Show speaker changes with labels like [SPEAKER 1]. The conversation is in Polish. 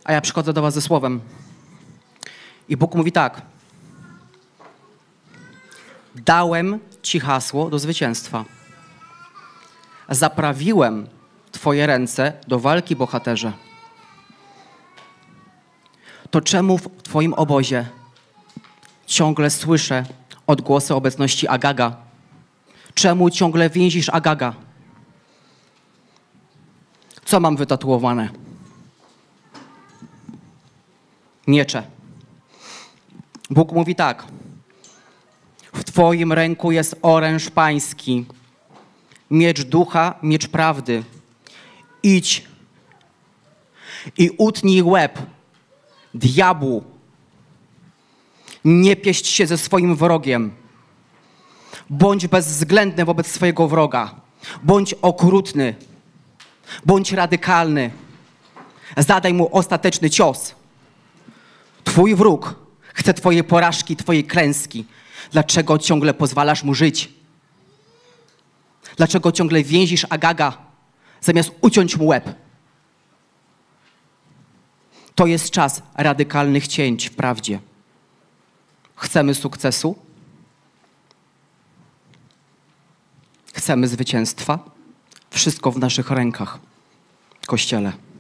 [SPEAKER 1] A ja przychodzę do was ze słowem. I Bóg mówi tak. Dałem ci hasło do zwycięstwa. Zaprawiłem twoje ręce do walki, bohaterze. To czemu w twoim obozie ciągle słyszę odgłosy obecności Agaga? Czemu ciągle więzisz Agaga? Co mam wytatuowane? Miecze. Bóg mówi tak. W twoim ręku jest oręż pański, miecz ducha, miecz prawdy. Idź i utnij łeb diabłu. Nie pieść się ze swoim wrogiem. Bądź bezwzględny wobec swojego wroga. Bądź okrutny. Bądź radykalny. Zadaj mu ostateczny cios. Twój wróg chce twojej porażki, twojej klęski. Dlaczego ciągle pozwalasz mu żyć? Dlaczego ciągle więzisz Agaga, zamiast uciąć mu łeb? To jest czas radykalnych cięć w prawdzie. Chcemy sukcesu? Chcemy zwycięstwa? Wszystko w naszych rękach, Kościele.